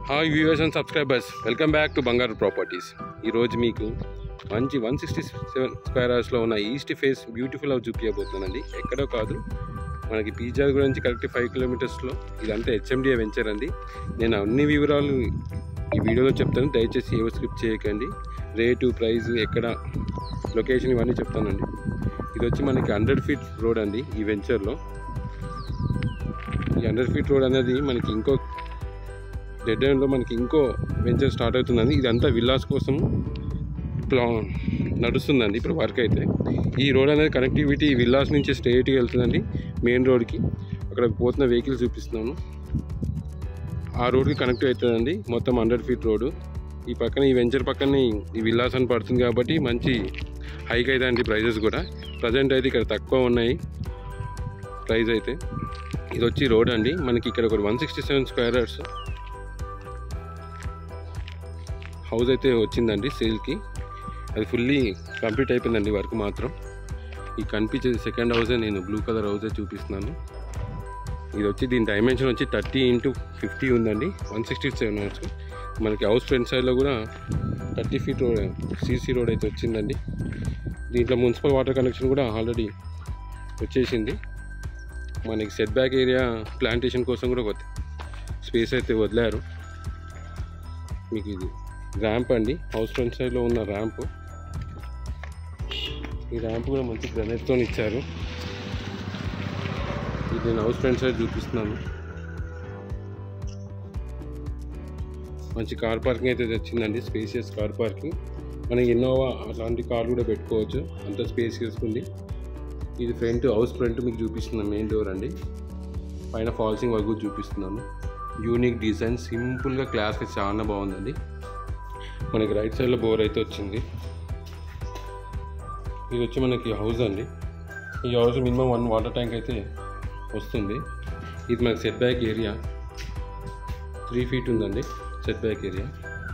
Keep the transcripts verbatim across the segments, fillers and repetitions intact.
Hi viewers and subscribers, welcome back to Bangaru properties. ఈరోజు మీకు మంచి వన్ సిక్స్టీ సెవెన్ స్క్వేర్ అవర్స్లో ఉన్న ఈస్ట్ ఫేస్ బ్యూటిఫుల్ హౌస్ చూపించబోతున్నానండి. ఎక్కడో కాదు, మనకి పీజార్ గురించి కరెక్ట్ ఫైవ్ కిలోమీటర్స్లో. ఇదంతా హెచ్ఎండిఏ వెంచర్ అండి. నేను అన్ని వివరాలు ఈ వీడియోలో చెప్తాను, దయచేసి ఏవో స్క్రిప్ట్ చేయకండి. రేటు, ప్రైస్, ఎక్కడ, లొకేషన్ ఇవన్నీ చెప్తానండి. ఇది వచ్చి మనకి హండ్రెడ్ ఫీట్ రోడ్ అండి. ఈ వెంచర్లో ఈ హండ్రెడ్ ఫీట్ రోడ్ అనేది మనకి ఇంకో డెడ్ ఎండ్లో మనకి ఇంకో వెంచర్ స్టార్ట్ అవుతుందండి. ఇదంతా విల్లాస్ కోసం ప్లా నడుస్తుందండి ఇప్పుడు వర్క్ అయితే. ఈ రోడ్ అనేది కనెక్టివిటీ విల్లాస్ నుంచి స్ట్రైట్గా వెళ్తుందండి మెయిన్ రోడ్కి. అక్కడ పోతున్న వెహికల్స్ చూపిస్తున్నాను. ఆ రోడ్కి కనెక్ట్ అవుతుందండి మొత్తం హండ్రెడ్ ఫీట్ రోడ్డు. ఈ పక్కన ఈ వెంచర్ పక్కనే ఈ విల్లాస్ అని పడుతుంది కాబట్టి మంచి హైక్ అవుతాయండి ప్రైజెస్ కూడా. ప్రజెంట్ అయితే ఇక్కడ తక్కువ ఉన్నాయి ప్రైస్ అయితే. ఇది వచ్చి రోడ్ అండి. మనకి ఇక్కడ ఒక one sixty seven square yards house అయితే వచ్చిందండి సేల్కి. అది ఫుల్లీ కంప్లీట్ అయిపోయిందండి వర్క్ మాత్రం. ఈ కనిపించేది సెకండ్ హౌసే, నేను బ్లూ కలర్ హౌసే చూపిస్తున్నాను. ఇది వచ్చి దీని డైమెన్షన్ వచ్చి థర్టీ ఇంటూ ఫిఫ్టీ ఉందండి. వన్ సిక్స్టీ సెవెన్ హౌస్ మనకి హౌస్ ఫ్రంట్ సైడ్లో కూడా thirty feet road CC road అయితే వచ్చిందండి. దీంట్లో మున్సిపల్ వాటర్ కనెక్షన్ కూడా ఆల్రెడీ వచ్చేసింది. మనకి సెట్ బ్యాక్ ఏరియా ప్లాంటేషన్ కోసం కూడా ఒక స్పేస్ అయితే వదిలారు. మీకు ఇది ర్యాంప్ అండి, హౌస్ ఫ్రంట్ సైడ్లో ఉన్న ర్యాంప్. ఈ ర్యాంప్ కూడా మంచి గ్రనైట్తో ఇచ్చారు. ఇది నేను హౌస్ ఫ్రంట్ సైడ్ చూపిస్తున్నాను. మంచి కార్ పార్కింగ్ అయితే వచ్చిందండి, స్పేసియస్ కార్ పార్కింగ్. మనకి ఇన్నోవా అలాంటి కార్ కూడా పెట్టుకోవచ్చు, అంత స్పేసియస్ ఉంది. ఇది ఫ్రంట్, హౌస్ ఫ్రంట్ మీకు చూపిస్తున్నాను. మెయిన్ డోర్ అండి. పైన ఫాల్సింగ్ వర్క్ కూడా చూపిస్తున్నాను. యూనిక్ డిజైన్, సింపుల్గా క్లాస్గా చాలా బాగుందండి. మనకి రైట్ సైడ్లో బోర్ అయితే వచ్చింది. ఇది వచ్చి మనకి హౌస్ అండి. ఈ house minimum one water tank అయితే వస్తుంది. ఇది మనకి set back area three feet ఉందండి సెట్ బ్యాక్ ఏరియా.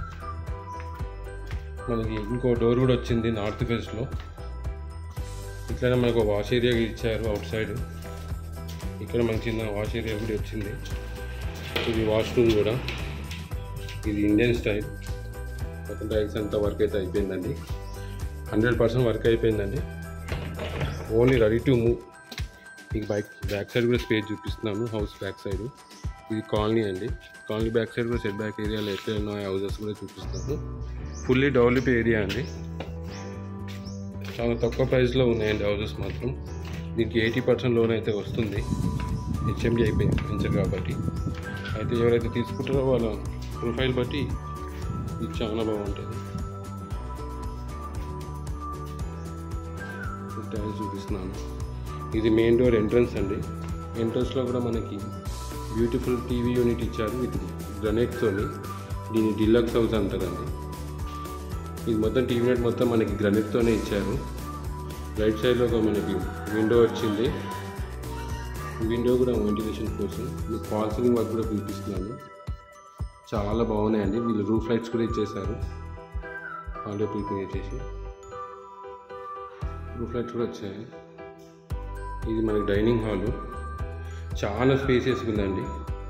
మనకి ఇంకో డోర్ కూడా వచ్చింది నార్త్ ఫేస్లో. ఇట్లనే మనకు వాష్ ఏరియా ఇచ్చారు అవుట్ సైడ్. ఇక్కడ మనకి చిన్న వాష్ ఏరియా కూడా వచ్చింది. ఇది వాష్రూమ్ కూడా. ఇది ఇండియన్ స్టైల్. మొత్తం టైల్స్ అంతా వర్క్ అయితే అయిపోయిందండి. హండ్రెడ్ పర్సెంట్ వర్క్ అయిపోయిందండి. Only ready to move. మీకు బైక్ బ్యాక్ సైడ్ కూడా స్పేస్ చూపిస్తున్నాను. హౌస్ బ్యాక్ సైడ్ ఇది కాలనీ అండి. కాలనీ బ్యాక్ సైడ్ కూడా సెట్ బ్యాక్ ఏరియాలో ఎక్కడ ఉన్న హౌసెస్ కూడా చూపిస్తాను. ఫుల్లీ డెవలప్ ఏరియా అండి. చాలా తక్కువ ప్రైస్లో ఉన్నాయండి హౌసెస్ మాత్రం. దీనికి ఎయిటీ పర్సెంట్ లోన్ అయితే వస్తుంది. హెచ్ఎండి అయిపోయింది వెంచర్ కాబట్టి. అయితే ఎవరైతే తీసుకుంటారో వాళ్ళ ప్రొఫైల్ బట్టి ఇది చాలా బాగుంటుంది. టైల్స్ చూపిస్తున్నాను. ఇది మెయిన్ డోర్ ఎంట్రన్స్ అండి. ఎంట్రన్స్లో కూడా మనకి బ్యూటిఫుల్ టీవీ యూనిట్ ఇచ్చారు విత్ గ్రనైట్తో. దీన్ని డిలక్స్ హౌస్ అంటారండి. ఇది మొత్తం టీవీ యూనిట్ మొత్తం మనకి గ్రనైట్తోనే ఇచ్చారు. రైట్ సైడ్లో ఒక మనకి విండో వచ్చింది. విండో కూడా వెంటిలేషన్ కోసం. మీకు ఫాల్ సీలింగ్ వర్క్ కూడా చూపిస్తున్నాను. చాలా బాగున్నాయండి. వీళ్ళు రూఫ్ లైట్స్ కూడా ఇచ్చేసారు. ఆల్రెడీ ప్రిపేర్ చేసి రూఫ్ లైట్స్ కూడా వచ్చాయి. ఇది మనకి డైనింగ్ హాలు. చాలా స్పేసియస్ ఉందండి.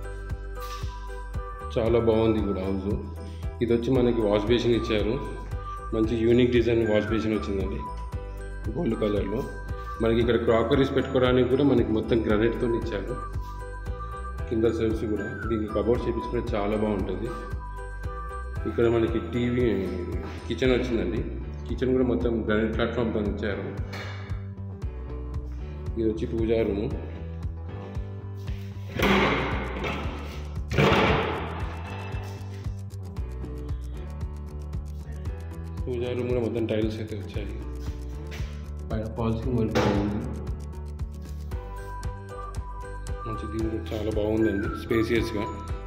చాలా బాగుంది కూడా హౌస్. ఇది వచ్చి మనకి వాష్ బేసిన్ ఇచ్చారు. మంచి యూనిక్ డిజైన్ వాష్ బేసిన్ వచ్చిందండి గోల్డ్ కలర్లో. మనకి ఇక్కడ క్రాకరీస్ పెట్టుకోవడానికి కూడా మనకి మొత్తం గ్రానైట్తో ఇచ్చారు. కింద సెల్ఫ్స్ కూడా దీనికి కబోర్డ్స్ చేపించుకుంటే చాలా బాగుంటుంది. ఇక్కడ మనకి టీవీ కిచెన్ వచ్చిందండి. కిచెన్ కూడా మొత్తం గ్రానైట్ ప్లాట్ఫామ్తో ఇచ్చారు. ఇది వచ్చి పూజా రూము. పూజా రూమ్ కూడా మొత్తం టైల్స్ అయితే వచ్చాయి. పైన పాలసింగ్ వర్క్ బాగుంది. మంచి దీని కూడా చాలా బాగుందండి, స్పేసియస్గా.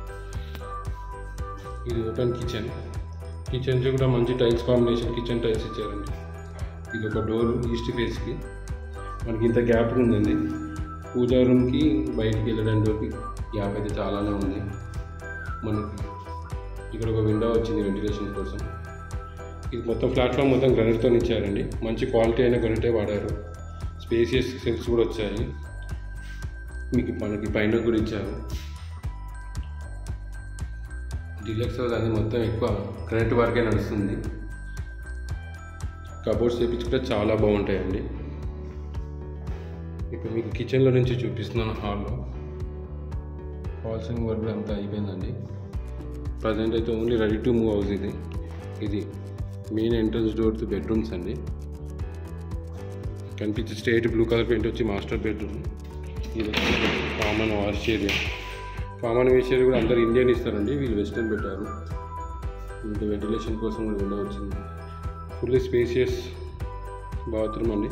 ఇది ఓపెన్ కిచెన్. కిచెన్లో కూడా మంచి టైల్స్ కాంబినేషన్ కిచెన్ టైల్స్ ఇచ్చారండి. ఇది ఒక డోర్ ఈస్ట్ ఫేస్కి. మనకి ఇంత గ్యాప్ ఉందండి. పూజా రూమ్కి బయటికి వెళ్ళడానికి డోర్కి గ్యాప్ అయితే చాలానే ఉంది. మనకి ఇక్కడ ఒక విండో వచ్చింది వెంటిలేషన్ కోసం. ఇది మొత్తం ప్లాట్ఫామ్ మొత్తం గ్రనైట్తో ఇచ్చారండి. మంచి క్వాలిటీ అయిన గ్రనైటే వాడారు. స్పేసియస్ సెల్స్ కూడా వచ్చాయి. మీకు మనకి పైన కూడా ఇచ్చారు. డీలక్స్ హౌస్ అనేది మొత్తం ఎక్కువ కరెంట్ వర్కే నడుస్తుంది. కబోర్డ్స్ చేయించుకుంటే చాలా బాగుంటాయండి. ఇప్పుడు మీకు కిచెన్లో నుంచి చూపిస్తున్నాను. హాల్లో ఫాల్సింగ్ వర్క్ అంతా అయిపోయిందండి. ప్రజెంట్ అయితే only ready to move house. ఇది ఇది main entrance door two bedrooms అండి. కనిపించే స్ట్రేట్ బ్లూ కలర్ పెయింట్ వచ్చి మాస్టర్ బెడ్రూమ్. ఇది common wash area. Common wash area కూడా అందరు ఇండియన్ ఇస్తారండి, వీళ్ళు వెస్టర్న్ పెట్టారు. ఇంకా వెంటిలేషన్ కోసం కూడా విండో వచ్చింది. ఫుల్లీ స్పేసియస్ బాత్రూమ్ అండి.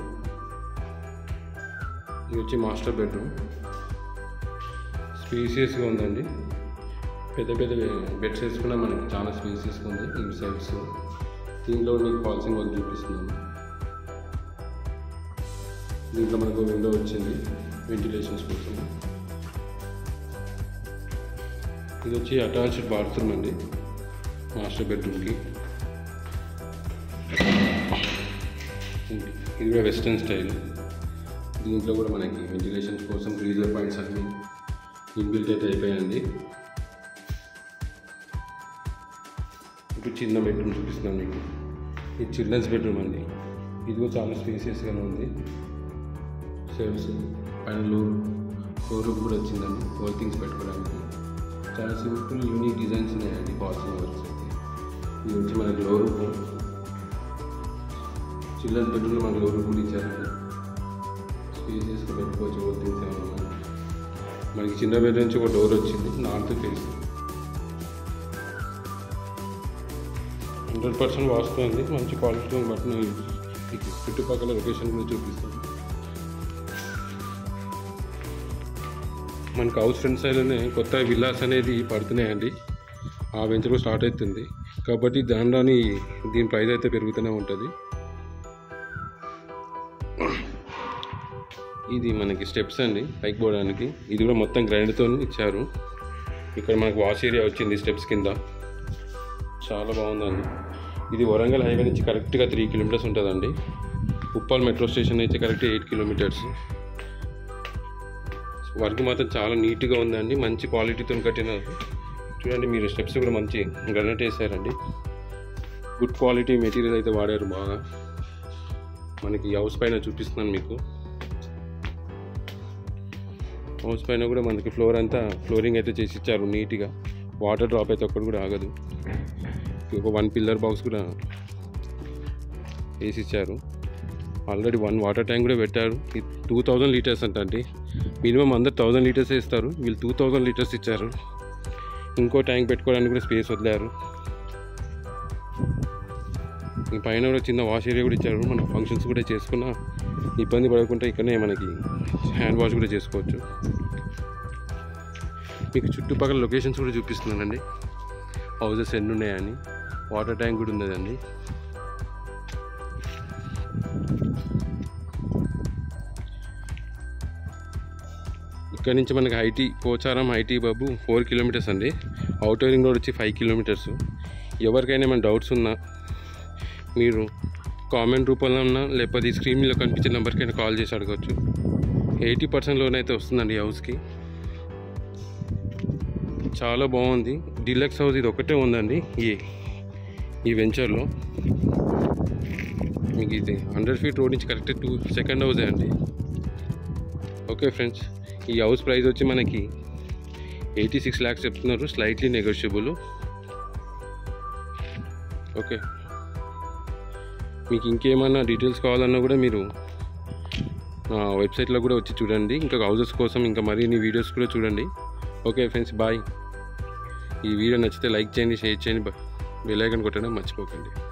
ఇది వచ్చి మాస్టర్ బెడ్రూమ్. స్పేసియస్గా ఉందండి. పెద్ద పెద్ద బెడ్స్ వేసుకున్నా మనకి చాలా స్పేసియస్గా ఉంది. ఈ సైడ్స్ దీంట్లో మీకు ఫాల్సింగ్ వర్క్ చూపిస్తున్నాను. దీంట్లో మనకు విండో వచ్చింది వెంటిలేషన్స్ కోసం. ఇది వచ్చి అటాచ్డ్ బాత్రూమ్ అండి మాస్టర్ బెడ్రూమ్కి. ఇది కూడా వెస్టర్న్ స్టైల్. దీంట్లో కూడా మనకి వెంటిలేషన్స్ కోసం గ్రీజర్ పాయింట్స్ అన్నీ ఇన్బిల్ట్ అయితే అయిపోయాయండి. ఇప్పుడు చిన్న బెడ్రూమ్ చూపిస్తున్నాను మీకు. ఇది చిల్డ్రన్స్ బెడ్రూమ్ అండి. ఇది కూడా చాలా స్పేసియస్గానే ఉంది. షెల్ఫ్స్ పైన లోర్ ఫ్లోర్ కూడా వచ్చిందండి ఫోర్ థింగ్స్ పెట్టుకోవడానికి. చాలా సింపుల్ యూనిక్ డిజైన్స్ ఉన్నాయండి ఫాల్సింగ్ వర్క్స్ అయితే. ఇది వచ్చి మనకి లోర్ రూమ్. చిల్డ్రన్స్ బెడ్రూమ్లో మనకి లోర్ రూమ్ కూడా ఇచ్చారండి. స్పేసియస్గా పెట్టుకోవచ్చు ఫోర్ థింగ్స్ ఏమన్నా. మనకి చిన్న బెడ్ నుంచి ఒక డోర్ వచ్చింది north face. Hundred percent vastu ఉంది. మంచి క్వాలిటీ బట్టి నేను చుట్టుపక్కల లొకేషన్ కూడా చూపిస్తాను. మనకు హౌస్ ఫ్రంట్ సైడ్లోనే కొత్త విల్లాస్ అనేది పడుతున్నాయండి. ఆ వెంచర్ స్టార్ట్ అవుతుంది కాబట్టి దానిలోని దీని ప్రైస్ అయితే పెరుగుతూనే ఉంటుంది. ఇది మనకి స్టెప్స్ అండి పైకి పోవడానికి. ఇది కూడా మొత్తం గ్రైండ్తో ఇచ్చారు. ఇక్కడ మనకు వాష్ ఏరియా వచ్చింది స్టెప్స్ కింద. చాలా బాగుందండి. ఇది వరంగల్ హైవే నుంచి కరెక్ట్గా త్రీ కిలోమీటర్స్ ఉంటుందండి. ఉప్పల్ మెట్రో స్టేషన్ అయితే కరెక్ట్ ఎయిట్ కిలోమీటర్స్. వర్క్ మాత్రం చాలా నీట్గా ఉందండి. మంచి క్వాలిటీతో కట్టినారు. చూడండి మీరు స్టెప్స్ కూడా మంచి గ్రానైట్ వేసారండి. గుడ్ క్వాలిటీ మెటీరియల్ అయితే వాడారు బాగా. మనకి హౌస్ పైన చూపిస్తున్నాను మీకు. హౌస్ పైన కూడా మనకి ఫ్లోర్ అంతా ఫ్లోరింగ్ అయితే చేసి ఇచ్చారు నీట్గా. వాటర్ డ్రాప్ అయితే ఒక్కటి కూడా ఆగదు. ఒక వన్ పిల్లర్ బాక్స్ కూడా వేసి ఇచ్చారు. ఆల్రెడీ వన్ వాటర్ ట్యాంక్ కూడా పెట్టారు. ఇది టూ థౌజండ్ లీటర్స్ అంట అండి. మినిమం అందరు థౌజండ్ లీటర్స్ ఇస్తారు, వీళ్ళు టూ థౌజండ్ లీటర్స్ ఇచ్చారు. ఇంకో ట్యాంక్ పెట్టుకోవడానికి కూడా స్పేస్ వదిలారు. ఈ పైన కూడా చిన్న వాష్ ఏరియా కూడా ఇచ్చారు. మన ఫంక్షన్స్ కూడా చేసుకున్న ఇబ్బంది పడకుండా ఇక్కడనే మనకి హ్యాండ్ వాష్ కూడా చేసుకోవచ్చు. మీకు చుట్టుపక్కల లొకేషన్స్ కూడా చూపిస్తున్నానండి. హౌసెస్ ఎన్ని ఉన్నాయని. వాటర్ ట్యాంక్ కూడా ఉన్నదండి. ఇక్కడ నుంచి మనకి ఐటీ పోచారం ఐటీ బాబు ఫోర్ కిలోమీటర్స్ అండి. అవుటర్ రింగ్ రోడ్ వచ్చి ఫైవ్ కిలోమీటర్స్. ఎవరికైనా ఏమైనా డౌట్స్ ఉన్నా మీరు కామెంట్ రూపంలో ఉన్నా లేకపోతే ఈ స్క్రీన్లో కనిపించే నెంబర్కైనా కాల్ చేసి అడగచ్చు. ఎయిటీ పర్సెంట్ లోన్ అయితే వస్తుందండి హౌస్కి. చాలా బాగుంది. డీలక్స్ హౌస్ ఇది ఒకటే ఉందండి ఈ ఈ వెంచర్లో. మీకు ఇది హండ్రెడ్ ఫీట్ రోడ్ నుంచి కరెక్ట్ టూ సెకండ్ హౌసే అండి. ఓకే ఫ్రెండ్స్, ఈ హౌస్ ప్రైస్ వచ్చి మనకి ఎయిటీ సిక్స్ ల్యాక్స్ చెప్తున్నారు, స్లైట్లీ నెగోషియబుల్. ఓకే, మీకు ఇంకేమైనా డీటెయిల్స్ కావాలన్నా కూడా మీరు వెబ్సైట్లో కూడా వచ్చి చూడండి. ఇంకా హౌసెస్ కోసం ఇంకా మరిన్ని వీడియోస్ కూడా చూడండి. Okay friends, bye. ఈ వీడియో నచ్చితే లైక్ చేయండి, షేర్ చేయండి, బెల్ ఐకాన్ కొట్టడం మర్చిపోకండి.